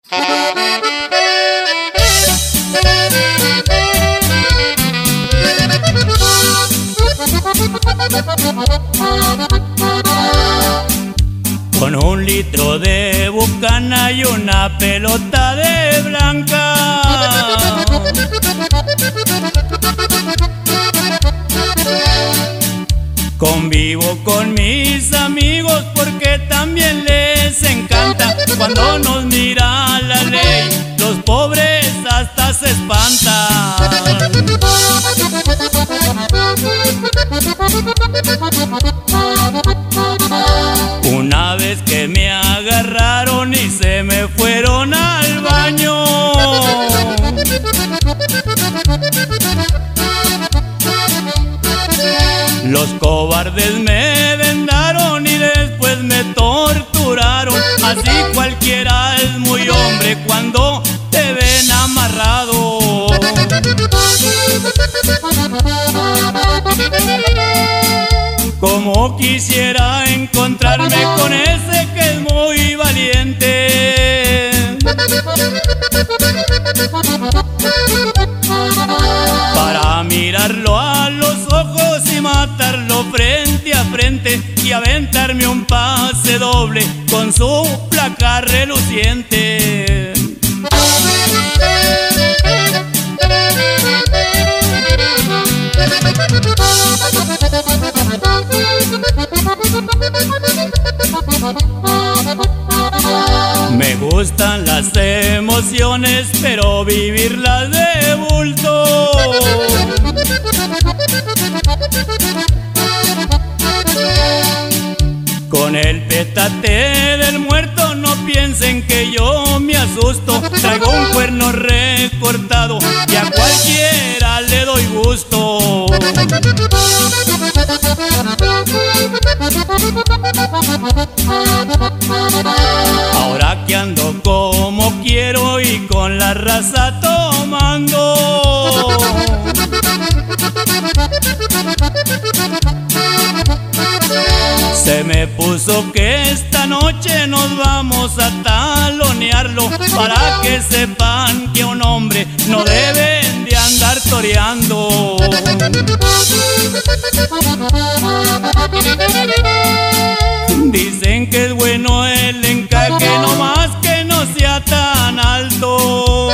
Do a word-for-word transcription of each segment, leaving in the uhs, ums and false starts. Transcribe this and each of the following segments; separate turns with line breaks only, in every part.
Con un litro de Bucana y una pelota de blanca, convivo con mis amigos porque también les encanta. Cuando nos mira la ley, los pobres hasta se espantan. Una vez que me agarraron y se me fueron al baño, los cobardes me vendaron y después me torturaron. Así cualquiera es muy hombre cuando te ven amarrado. Como quisiera encontrarme con ese que es muy valiente, para mirarlo a los ojos y matarlo frente a frente y aventarme un pase doble con su placa reluciente. Me gustan las emociones, pero vivirlas de bulto. Con el petate del muerto no piensen que yo me asusto. Traigo un cuerno recortado y a cualquiera le doy gusto. Ahora que ando como quiero y con la raza tomando, se me puso que esta noche nos vamos a talonearlo, para que sepan que un hombre no deben de andar toreando. Dicen que es bueno el encaje, no más que no sea tan alto.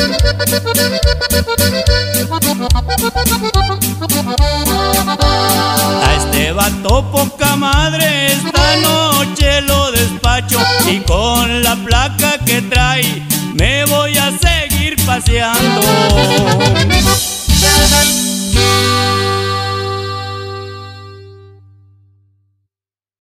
A este vato poca madre esta noche lo despacho, y con la placa que trae me voy a seguir paseando.